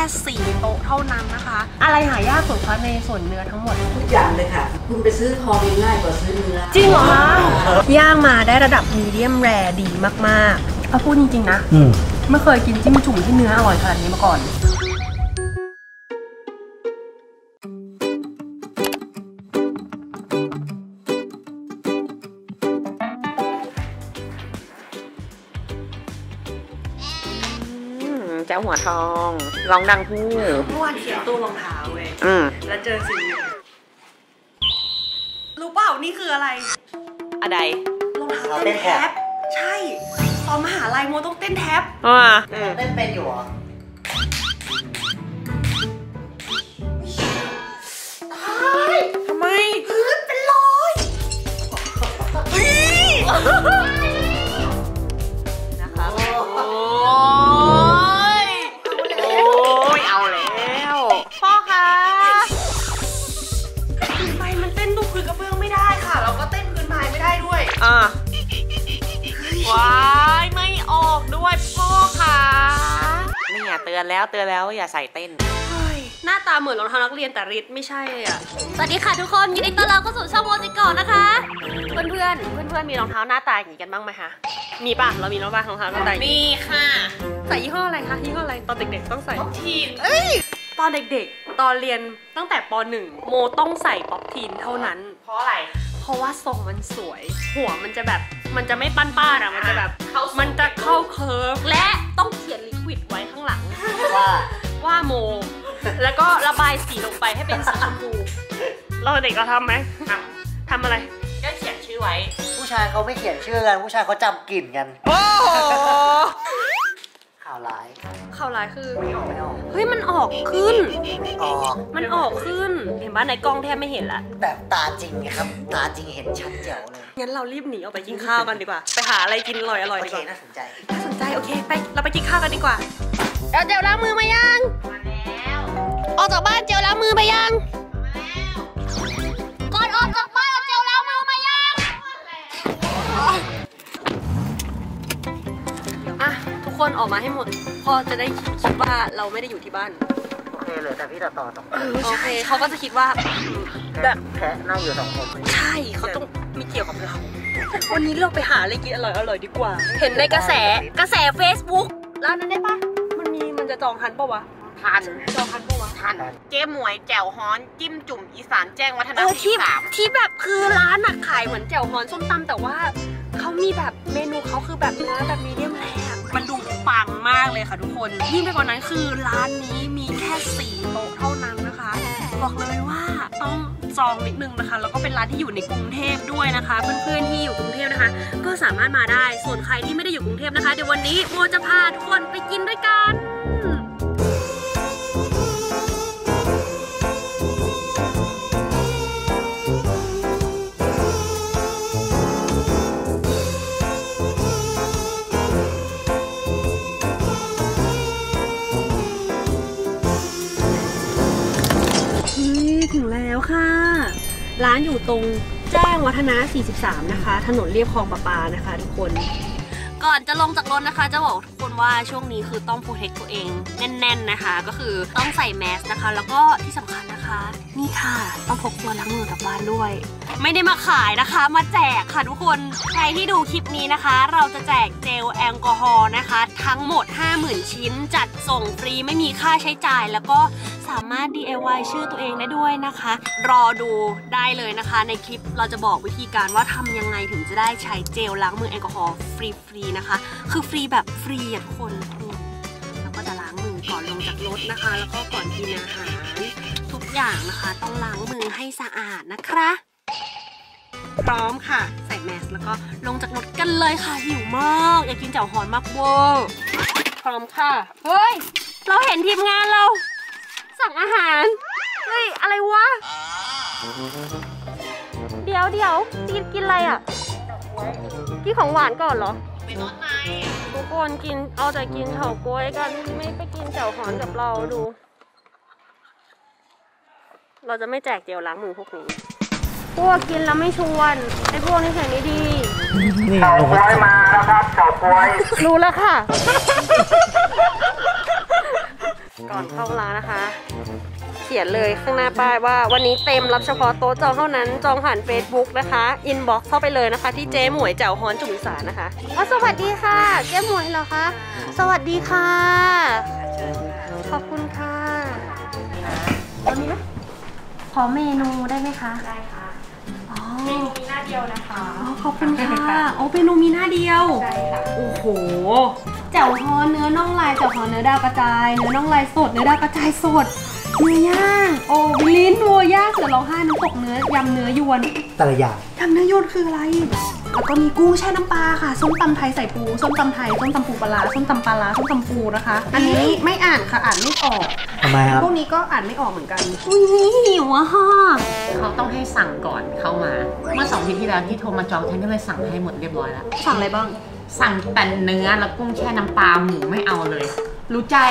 4 โต๊ะเท่านั้นนะคะอะไรหายากสุดคะในส่วนเนื้อทั้งหมดทุกอย่างเลยค่ะคุณไปซื้อทองง่ายกว่าซื้อเนื้อจริงเหรอคะย่างมาได้ระดับมีเดียมแรร์ดีมากๆถ้าพูดจริงๆนะไม่เคยกินจิ้มจุ่มที่เนื้ออร่อยขนาดนี้มาก่อนเจ้าหัวทองร้องดังพูดเมื่อวานเขียนตู้รองเท้าเว้ยแล้วเจอสิ่งนี้รู้เปล่านี่คืออะไรอะไรรองเท้าเต้นแท็บใช่ตอนมหาลัยโมต้องเต้นแท็บเต้นเป็นอยู่เหรอทำไมพื้นเป็นรอยนะครับโอ้ยเอาแล้วพ่อคะพื้นไม้มันเต้นตรงพื้นกระเบื้องไม่ได้ค่ะแล้วก็เต้นพื้นไม้ไม่ได้ด้วยว้ายไม่ออกด้วยพ่อคะนี่อย่าเตือนแล้วอย่าใส่เต้นหน้าตาเหมือนรองเท้านักเรียนแต่ริดไม่ใช่อ่ะสวัสดีค่ะทุกคนยินดีต้อนรับเข้าสู่ช่องโมจิก่อนนะคะเพื่อนมีรองเท้าหน้าตาอย่างนี้กันบ้างไหมคะมีป่ะเรามีรองเท้าหน้าตามีค่ะใส่ยี่ห้ออะไรคะยี่ห้ออะไรตอนเด็กๆต้องใส่ป๊อปทีนตอนเด็กๆตอนเรียนตั้งแต่ป.1 โมต้องใส่ป๊อปทีนเท่านั้นเพราะอะไรเพราะว่าทรงมันสวยหัวมันจะแบบมันจะไม่ปั้นอะมันจะแบบมันจะเข้าเคิร์ฟและต้องเขียนลิควิดไว้ข้างหลังว่าโมแล้วก็ระบายสีลงไปให้เป็นสีชมพูเราเด็กเราทำไหมทำอะไรก็เขียนชื่อไว้ผู้ชายเขาไม่เขียนชื่อกันผู้ชายเขาจำกลิ่นกันโอ้ข่าวร้ายคือไม่ออกเฮ้ยมันออกขึ้นมันออกขึ้นเห็นป่ะในกล้องแทบไม่เห็นละแบบตาจริงครับตาจริงเห็นชัดแจ๋วเลยงั้นเรารีบหนีออกไปกินข้าวกันดีกว่าไปหาอะไรกินอร่อยดีกว่าน่าสนใจโอเคไปเราไปกินข้าวกันดีกว่าเจลล้างมือมายังมาแล้วออกจากบ้านเจลล้างมือไปยังก่อนออกจากบ้านเจลล้างมือมายังทุกคนออกมาให้หมดพอจะได้คิดว่าเราไม่ได้อยู่ที่บ้านโอเคเลยแต่พี่ต่อ2 คนโอเคเขาก็จะคิดว่าแบบแค่นั่งอยู่2 คนใช่เขาต้องมีเกี่ยวกับเราวันนี้เราไปหาอะไรกินอร่อยดีกว่าเห็นในกระแส Facebook ร้านนั้นได้ปะมันจะจองทันปะวะจองทันปะวะทันเจ๊หมวยแจ่วฮ้อนจิ้มจุ่มอีสานแจ้งวัฒนะที่แบบคือร้านขายเหมือนแจ่วฮ้อนส้มตำแต่ว่าเขามีแบบเมนูเขาคือแบบเนื้อแบบมีเดียมแรร์มันดูปังมากเลยค่ะทุกคนยิ่งไปกว่านั้นคือร้านนี้มีแค่4 โต๊ะเท่านั้นนะคะบอกเลยว่าต้องจองนิดนึงนะคะแล้วก็เป็นร้านที่อยู่ในกรุงเทพด้วยนะคะเพื่อนๆที่อยู่กรุงเทพนะคะก็สามารถมาได้ส่วนใครที่ไม่ได้อยู่กรุงเทพนะคะเดี๋ยววันนี้โมจะพาทุกคนไปกินด้วยกันถึงแล้วค่ะร้านอยู่ตรงแจ้งวัฒนะ43นะคะถนนเลียบคลองประปานะคะทุกคนก่อนจะลงจากรถนะคะจะบอกทุกคนว่าช่วงนี้คือต้องโปรเทคตัวเองแน่นๆนะคะก็คือต้องใส่แมสนะคะแล้วก็ที่สำคัญนะคะนี่ค่ะต้องพกตัวล้างมือกลับบ้านด้วยไม่ได้มาขายนะคะมาแจกค่ะทุกคนใครที่ดูคลิปนี้นะคะเราจะแจกเจลแอลกอฮอล์นะคะทั้งหมด 50,000 ชิ้นจัดส่งฟรีไม่มีค่าใช้จ่ายแล้วก็สามารถ DIY ชื่อตัวเองได้ด้วยนะคะรอดูได้เลยนะคะในคลิปเราจะบอกวิธีการว่าทำยังไงถึงจะได้ใช้เจลล้างมือแอลกอฮอล์ฟรีนะคะคือฟรีแบบฟรีทุกคนแล้วก็จะล้างมือก่อนลงจากรถนะคะแล้วก็ก่อนกินอาหารทุกอย่างนะคะต้องล้างมือให้สะอาดนะคะพร้อมค่ะใส่แมสแล้วก็ลงจากรถกันเลยค่ะหิวมากอยากกินแจ่วฮอนมากเวอร์พร้อมค่ะเฮ้ยเราเห็นทีมงานเราสั่งอาหารเฮ้ยอะไรวะเดี๋ยวกินอะไรอ่ะกินของหวานก่อนเหรอไปรถไหนทุกคนกินเอาแต่กินเฉาก๊วยกันไม่ไปกินแจ่วฮอนกับเราดูเราจะไม่แจกเจลล้างมือพวกนี้พวกกินแล้วไม่ชวนไอ้พวกนี้แข่งไม่ดีเฉาก๊วยมาแล้วครับเฉาก๊วยรู้แล้วค่ะก่อนเข้าร้านนะคะ เขียนเลยข้างหน้าป้ายว่าวันนี้เต็มรับเฉพาะโต๊ะจองเท่านั้นจองผ่าน Facebook นะคะอินบ็อกซ์เข้าไปเลยนะคะที่เจ๊หมวยแจ่วฮ้อนจุ๋มสารนะคะสวัสดีค่ะเจ๊หมวยเหรอคะสวัสดีค่ะขอบคุณค่ะตอนนี้ไหมขอเมนูได้ไหมคะได้ค่ะเมนูมีหน้าเดียวนะคะขอบคุณค่ะโอ้เมนูมีหน้าเดียวใช่ค่ะโอ้โหแจ่วฮ้อนเนื้อน่องลายแจ่วฮ้อนเนื้อดาวกระจายเนื้อน่องลายสดเนื้อดาวกระจายสดเนื้อย่างโอ้ลิ้นวัวย่างเสือร้องไห้น้ำตกเนื้อยำเนื้อยวนแต่ละอย่างยำเนื้อยวนคืออะไรแล้วก็มีกุ้งแช่น้ำปลาค่ะส้มตำไทยใส่ปูส้มตำไทยส้มตำปูปลาส้มตำปลาส้มตำปูนะคะอันนี้ไม่อ่านค่ะอ่านไม่ออกทำไมครับพวกนี้ก็อ่านไม่ออกเหมือนกันอุ้ยหิวอะค่ะเขาต้องให้สั่งก่อนเข้ามาเมื่อ2 อาทิตย์ที่แล้วที่โทรมาจองฉันก็เลยสั่งให้หมดเรียบร้อยแล้วสั่งอะไรบ้างสั่งแต่เนื้อแล้วกุ้งแช่น้ำปลาหมูไม่เอาเลยรู้ใจ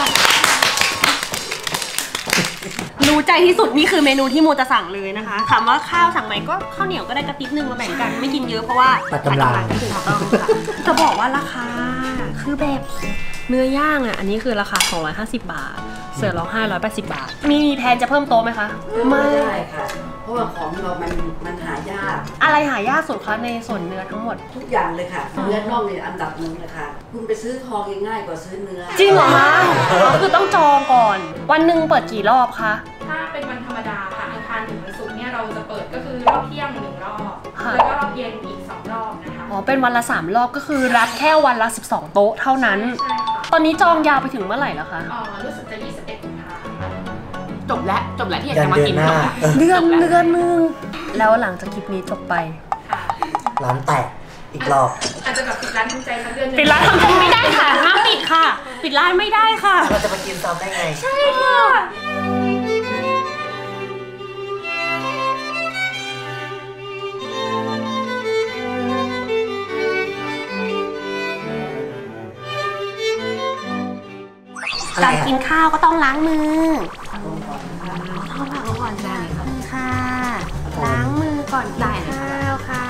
ที่สุดนี่คือเมนูที่โมจะสั่งเลยนะคะถามว่าข้าวสั่งไหมก็ข้าวเหนียวก็ได้กระติบนึงมาแบ่งกันไม่กินเยอะเพราะว่าตัดกำลังถูกต้องค่ะจะบอกว่าราคาคือแบบเนื้อย่างอ่ะอันนี้คือราคา250 บาทเสือร้องไห้180 บาทมีแพนจะเพิ่มโต๊ะไหมคะไม่ได้ค่ะเพราะว่าของเรามันหายากอะไรหายากสุดคะในส่วนเนื้อทั้งหมดทุกอย่างเลยค่ะเนื้อน่องเนี่ยอันดับ1เลยค่ะคุณไปซื้อทองยังง่ายกว่าซื้อเนื้อจริงเหรอคะก็คือต้องจองก่อนวันหนึ่งเปิดกี่รอบคะถ้าเป็นวันธรรมดาค่ะอังคารถึงวันศุกร์เนี่ยเราจะเปิดก็คือรอบเที่ยง1 รอบแล้วก็รอบเย็นอีก2 รอบนะคะอ๋อเป็นวันละ3 รอบก็คือรับแค่วันละ12 โต๊ะเท่านั้นใช่ค่ะตอนนี้จองยาวไปถึงเมื่อไหร่แล้วคะรู้สึกจะ21 กุมภาพันธ์จบแล้วที่อยากจะมากินเดือนนึงแล้วหลังจากคลิปนี้จบไปร้านแตกอีกรอบอาจจะแบบปิดร้านทำใจสักเดือนนึงปิดร้านทำใจไม่ได้ค่ะห้ามปิดค่ะปิดร้านไม่ได้ค่ะเราจะมากินซ้ำได้ไงใช่ค่ะการกินข้าวก็ต้องล้างมือท้องล้างก่อนได้ค่ะล้างมือก่อนกินข้าวค่ะ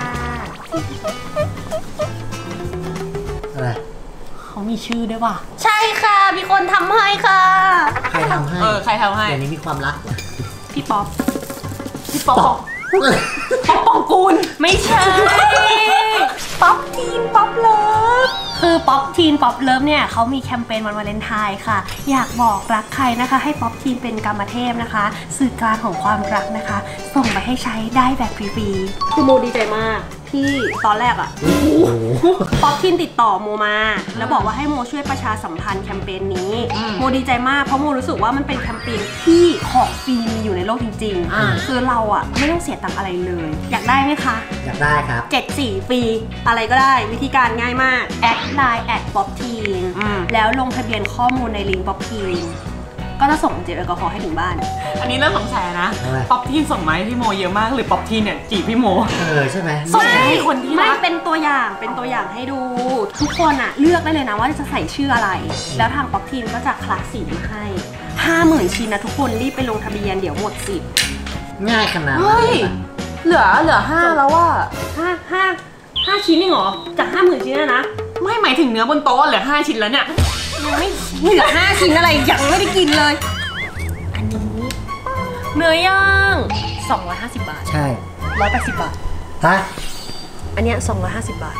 อะไรเขามีชื่อด้วยว่ะใช่ค่ะมีคนทำให้ค่ะใครทำให้ใครทำให้เดี๋ยวนี้มีความรักพี่ป๊อปป๊อปองกูลไม่ใช่ป๊อปทีนป๊อปเลิฟคือป๊อปทีนป๊อปเลิฟเนี่ยเขามีแคมเปญวันวาเลนไทน์ค่ะอยากบอกรักใครนะคะให้ป๊อปทีนเป็นกรรมเทพนะคะสื่อกลางของความรักนะคะส่งไปให้ใช้ได้แบบฟรีๆคือโมดีใจมากที่ตอนแรกอะป๊อปทีนติดต่อโมมาแล้วบอกว่าให้โมช่วยประชาสัมพันธ์แคมเปญนี้โมดีใจมากเพราะโมรู้สึกว่ามันเป็นแคมเปญที่ของฟรีมีอยู่ในโลกจริงๆคือเราอะไม่ต้องเสียตังค์อะไรเลยอยากได้ไหมคะอยากได้ครับ 74 ฟรีอะไรก็ได้วิธีการง่ายมากแอดไลน์ป๊อปทีนแล้วลงทะเบียนข้อมูลในลิงก์ป๊อปทีนก็จะส่งเจลแอลกอฮอล์ให้ถึงบ้านอันนี้เริ่มสงสัยนะป๊อปทีนส่งมาให้พี่โมเยอะมากหรือป๊อปทีนเนี่ยจีบพี่โมใช่ไหมส่งให้คนที่ไม่เป็นตัวอย่างให้ดูทุกคนอะเลือกได้เลยนะว่าจะใส่ชื่ออะไรแล้วทางป๊อปทีนก็จะคลาสสีมาให้ 50,000 ชิ้นนะทุกคนรีบไปลงทะเบียนเดี๋ยวหมดสิทธิ์ง่ายขนาดเหลือ5แล้วว่า 5 ชิ้นเองเหรอจาก 50,000 ชิ้นนะไม่หมายถึงเนื้อบนโต๊ะเหลือ5 ชิ้นแล้วเนี่ยยังไม่เหลือ5 ชิ้นอะไรยังไม่ได้กินเลยอันนี้เนื้อย่าง250 บาทใช่ 180 บาทฮะอันเนี้ย250 บาท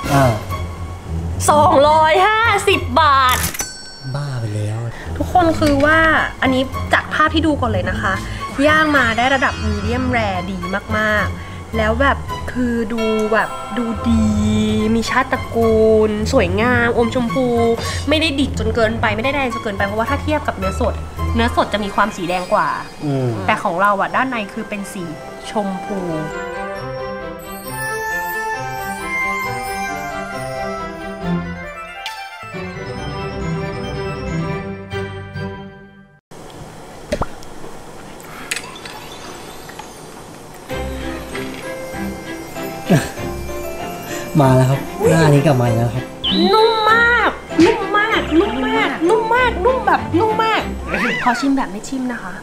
250 บาทบ้าไปแล้วทุกคนคือว่าอันนี้จากภาพที่ดูก่อนเลยนะคะย่างมาได้ระดับมีเดียมแรร์ดีมากๆแล้วแบบคือดูดีมีชาติตระกูลสวยงามอมชมพูไม่ได้ดิบจนเกินไปไม่ได้แดงจนเกินไปเพราะว่าถ้าเทียบกับเนื้อสดจะมีความสีแดงกว่าแต่ของเราอะด้านในคือเป็นสีชมพูมาแล้วครับหน้านี้กลับมาแล้วครับนุ่มมากนุ่มมากขอชิมแบบไม่ชิมนะคะ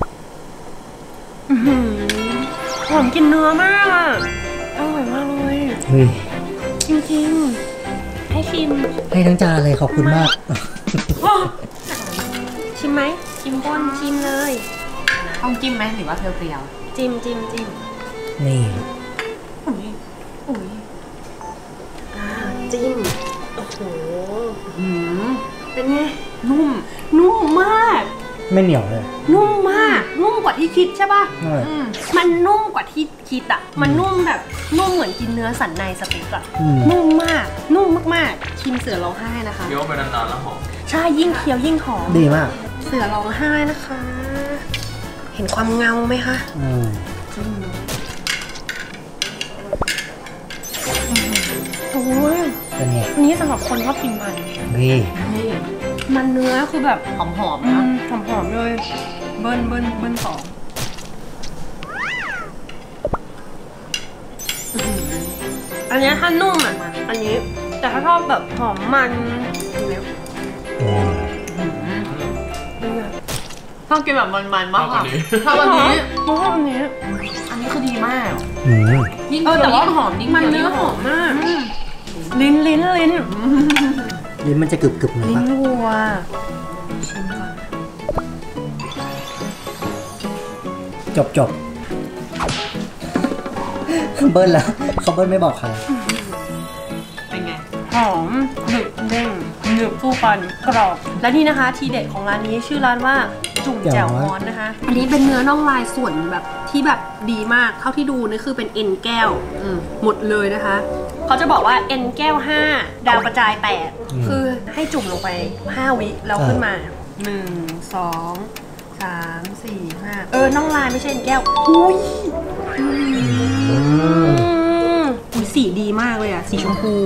หอมกินเนื้อมากอร่อยมากเลยจริงๆให้ชิมให้ทั้งจานเลยขอบคุณมากชิมไหมชิมก้นชิมเลยต้องจิ้มไหมหรือว่าเปรี้ยวจิ้มนี่ๆอุ้ยจิ้มโอ้โหเป็นไงนุ่มมากไม่เหนียวเลยนุ่มมากนุ่มกว่าที่คิดใช่ป่ะอร่อยมันนุ่มกว่าที่คิดอ่ะมันนุ่มแบบนุ่มเหมือนกินเนื้อสันในสเต็กอ่ะ นุ่มมากนุ่มมากๆชิมเสือร้องไห้นะคะเคี้ยวไปนานๆแล้วหอมใช่ยิ่งเคี้ยวยิ่งหอมดีมากเสือร้องไห้นะคะ เห็นความเงาไหมคะ โอ้ยเป็นไงอันนี้สำหรับคนชอบกินมันนี่มันเนื้อคือแบบหอมๆนะหอมๆเลยเบิ้ลสองอันนี้ถ้านุ่มอ่ะอันนี้แต่ถ้าชอบแบบหอมมันอันนี้เป็นไงชอบกินแบบมันๆมากค่ะชอบอันนี้ชอบอันนี้ชอบอันนี้อันนี้คือดีมาก ยิ่งแต่ว่ายิ่งหอมยิ่งมันเนื้อหอมมาก ลิ้นลิ้นมันจะกรึบๆหน่อยลิ้นปะวัวชิมก่อนจบเบิ้ลแล้วเขาเบิ้ลไม่บอกใครเป็นไงหอมหนึบเด้งหนึบสู้ฟันกรอบและนี่นะคะ ทีเด็ดของร้านนี้ชื่อร้านว่าจุ่มแจ่วฮ้อนนะคะ อันนี้เป็นเนื้อน่องลายส่วนแบบที่แบบดีมากเท่าที่ดูนี่คือเป็นเอ็นแก้วหมดเลยนะคะเขาจะบอกว่าเอ็นแก้ว5ดาวกระจาย8คือให้จุ่มลงไป5วิแล้วขึ้นมา1 2 3 4 5น่องลายไม่ใช่เอ็นแก้วอุ้ยสีดีมากเลยอ่ะสีชมพู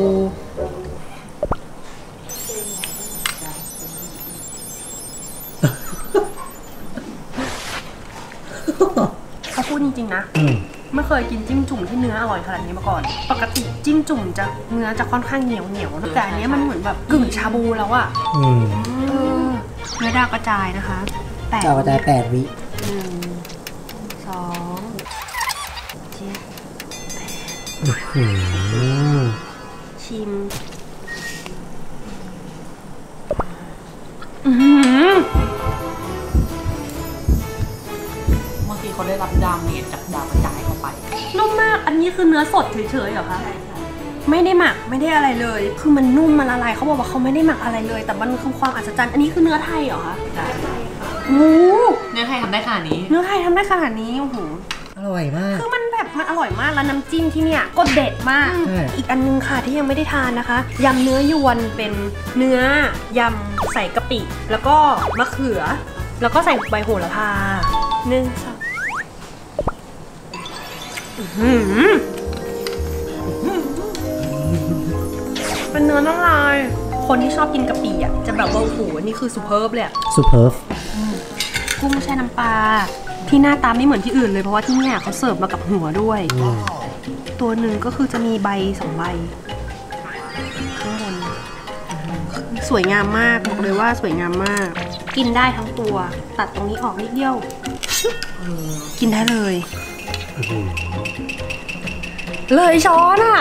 เขาพูดจริงๆนะไม่เคยกินจิ้มจุ่มที่เนื้ออร่อยขนาดนี้มาก่อนปกติจิ้มจุ่มจะเนื้อจะค่อนข้างเหนียวแต่อันนี้มันเหมือนแบบกึ่งชาบูแล้วอ่ะเนื้อดาวกระจายนะคะดาวกระจาย8 วิ 1 2 ชิมเมื่อกี้เขาได้รับดาเมจจากดาวกระจายเข้าไปนุ่มมากอันนี้คือเนื้อสดเฉยๆเหรอคะไม่ได้หมักไม่ได้อะไรเลยคือมันนุ่มมันละลายเขาบอกว่าเขาไม่ได้หมักอะไรเลย แต่มันคือความอัศจรรย์อันนี้คือเนื้อไทยเหรอคะโอ้เนื้อไทยทำได้ขนาดนี้เนื้อไทยทำได้ขนาดนี้โอ้โหอร่อยมากคือมันแบบมันอร่อยมากแล้วน้ำจิ้มที่เนี่ยก็เด็ดมาก อีกอันนึงค่ะที่ยังไม่ได้ทานนะคะยำเนื้อยวนเป็นเนื้อยำใส่กะปิแล้วก็มะเขือแล้วก็ใส่ใบโหระพา1 2เป็นเนื้อน่องลายคนที่ชอบกินกะปิอ่ะจะแบบว่าโอ้โหนี่คือซูเพิร์บเลยอะซูเปอร์กุ้งแช่น้ำปลาที่หน้าตาไม่เหมือนที่อื่นเลยเพราะว่าที่เนี่ยเขาเสิร์ฟมากับหัวด้วยตัวหนึ่งก็คือจะมีใบ2 ใบข้างบนสวยงามมากบอกเลยว่าสวยงามมากกินได้ทั้งตัวตัดตรงนี้ออกนิดเดียวกินได้เลยเลยช้อนอ่ะ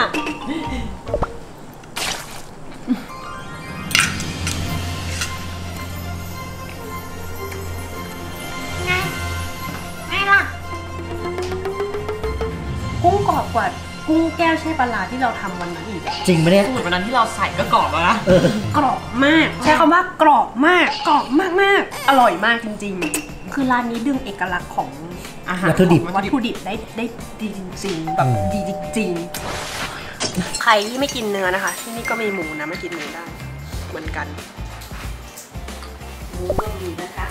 กุ้งกรอบกว่ากุ้งแก้วแช่ปลาที่เราทำวันนั้นอีกจริงไหมเนี่ยสูตรวันนั้นที่เราใส่ก็กรอบแล้วนะกรอบมากใช้คำว่ากรอบมากกรอบมากๆอร่อยมากจริงๆคือร้านนี้ดึงเอกลักษณ์ของอาหารวัตถุดิบวัตถุดิบได้ดีจริงๆแบบดีจริงๆใครที่ไม่กินเนื้อนะคะที่นี่ก็มีหมูนะไม่กินเนื้อได้เหมือนกันหมูก็มีนะคะ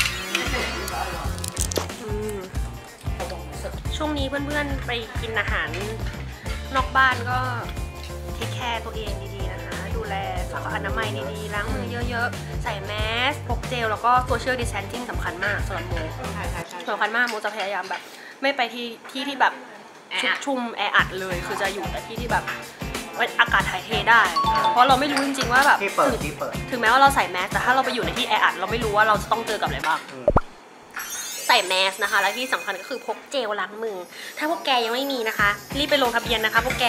ช่วงนี้เพื่อนๆไปกินอาหารนอกบ้านก็เทคแคร์ตัวเองดีๆนะคะดูแลสุขอนามัยดีๆล้างมือเยอะๆใส่แมสพกเจลแล้วก็โซเชียลดิสแทนซิ่งสำคัญมากสำหรับโมสำคัญมากโมจะพยายามแบบไม่ไปที่แบบชุกชุมแออัดเลยคือจะอยู่แต่ที่แบบอากาศถ่ายเทได้เพราะเราไม่รู้จริงๆว่าแบบถึงแม้ว่าเราใส่แมสแต่ถ้าเราไปอยู่ในที่แออัดเราไม่รู้ว่าเราจะต้องเจอกับอะไรบ้างใส่แมสนะคะและที่สำคัญก็คือพกเจลล้างมือถ้าพวกแกยังไม่มีนะคะรีบไปลงทะเบียนนะคะพวกแก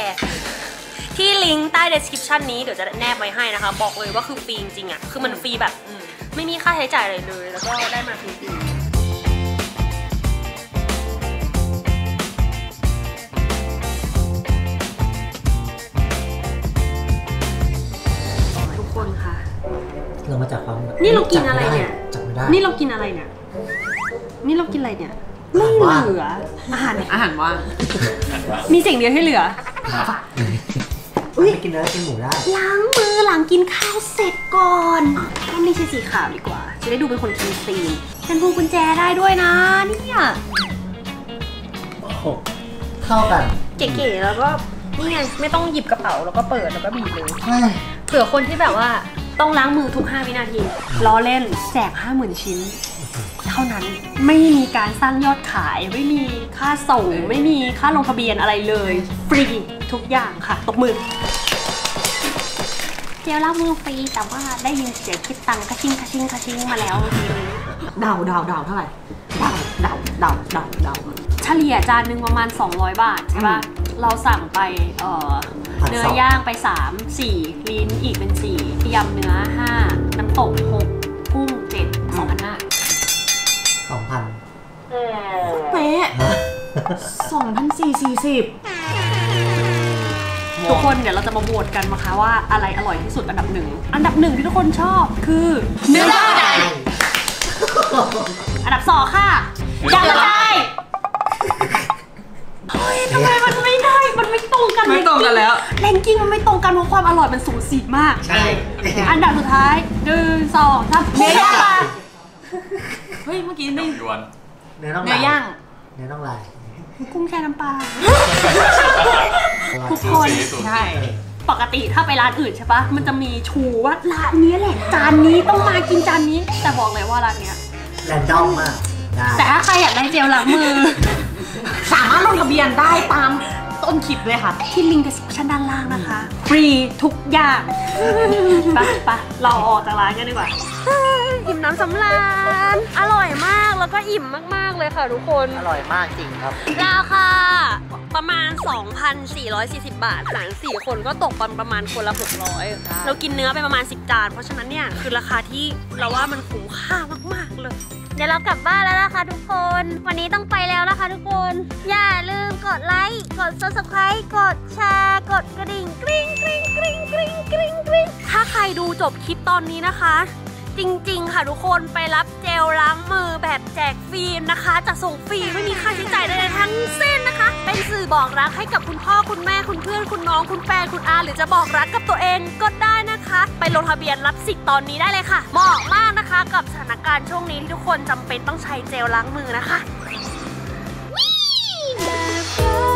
ที่ลิงก์ใต้ description นี้เดี๋ยวจะแนบไว้ให้นะคะบอกเลยว่าคือฟรีจริงๆอ่ะคือมันฟรีแบบไม่มีค่าใช้จ่ายอะไรเลยแล้วก็ได้มาฟรีๆทุกคนค่ะเรามาจากความนี่เรากินอะไรเนี่ยจับไม่ได้นี่เรากินอะไรเนี่ยนี่เรากินอะไรเนี่ยไม่เหลืออาหารอาหารว่างมีสิ่งเดียวที่เหลือไม่กินเนื้อกินหมูได้ล้างมือหลังกินข้าวเสร็จก่อนก็นี่ใช้สีขาวดีกว่า จะได้ดูเป็นคนกินซีนเป็นพวงกุญแจได้ด้วยนะเนี่ยโอ้โหเข้ากันเก๋ๆแล้วก็นี่ไงไม่ต้องหยิบกระเป๋าแล้วก็เปิดแล้วก็บีบเลยเฮ้ยเผื่อคนที่แบบว่าต้องล้างมือทุก5 วินาทีล้อเล่นแจก 50,000 ชิ้น เท่านั้นไม่มีการสร้างยอดขายไม่มีค่าส่งไม่มีค่าลงทะเบียนอะไรเลยฟรีทุกอย่างค่ะตบมือเจลล้างมือฟรีแต่ว่าได้ยินเสียงคิดตังค์กระชิงกระชิงกระชิงมาแล้วทีนี้เดาเท่าไหร่เดาเฉลี่ยจานหนึ่งประมาณ200 บาทใช่ป่ะเราสั่งไปเนื้อย่างไป3 4ลิ้นอีกเป็น4ยำเนื้อ5น้ำตก6กุ้ง7 2,500 2,000 เป๊ะ2,440 ทุกคนเดี๋ยวเราจะมาโหวตกันนะคะว่าอะไรอร่อยที่สุดอันดับหนึ่งที่ทุกคนชอบคือเนื้อไก่อันดับ2ค่ะยำกระจายเฮ้ยทำไมมันไม่ได้มันไม่ตรงกันไม่ตรงกันแล้วแรงกิ้งมันไม่ตรงกันเพราะความอร่อยมันสูสีมากใช่อันดับสุดท้าย1 2 3เนื้อย่างเฮ้ยเมื่อกี้นี่เนื้อน่องเนื้อย่างเนื้อน่องลายกุ้งแช่น้ำปลาทุกคนใช่ปกติถ้าไปร้านอื่นใช่ปะมันจะมีชูว่าร้านนี้แหละจานนี้ต้องมากินจานนี้ แต่บอกเลยว่าร้านเนี้ยแรนดอมมากได้แต่ถ้าใครอยากได้เจลล้างมือสามารถลงทะเบียนได้ตามต้นคลิปเลยค่ะที่ลิงก์ description ด้านล่างนะคะ ฟรีทุกอย่างไปเราออกจากร้านกันดีกว่าอิ่มน้ำสำราญอร่อยมากแล้วก็อิ่มมากๆเลยค่ะทุกคนอร่อยมากจริงครับราคาประมาณ 2,440 บาทหาร4 คนก็ตกประมาณคนละ 600เรากินเนื้อไปประมาณ10 จานเพราะฉะนั้นเนี่ยคือราคาที่เราว่ามันคุ้มค่ามากๆเลยเดี๋ยวเรากลับบ้านแล้วนะคะทุกคน วันนี้ต้องไปแล้วนะคะทุกคน อย่าลืมกดไลค์ กด subscribe กดแชร์ กดกระดิ่งกริ๊งกริ๊งกริ๊งกริ๊งกริ๊งกริ๊งถ้าใครดูจบคลิปตอนนี้นะคะ จริงๆค่ะทุกคนไปรับเจลล้างมือแบบแจกฟรีนะคะจะส่งฟรีไม่มีค่าใช้จ่ายใดๆทั้งสิ้นนะคะเป็นสื่อบอกรักให้กับคุณพ่อคุณแม่คุณเพื่อนคุณน้องคุณแฟนคุณอาหรือจะบอกรักกับตัวเองก็ได้นะคะไปลงทะเบียนรับสิทธิ์ตอนนี้ได้เลยค่ะเหมาะมากนะคะกับสถานการณ์ช่วงนี้ที่ทุกคนจำเป็นต้องใช้เจลล้างมือนะคะ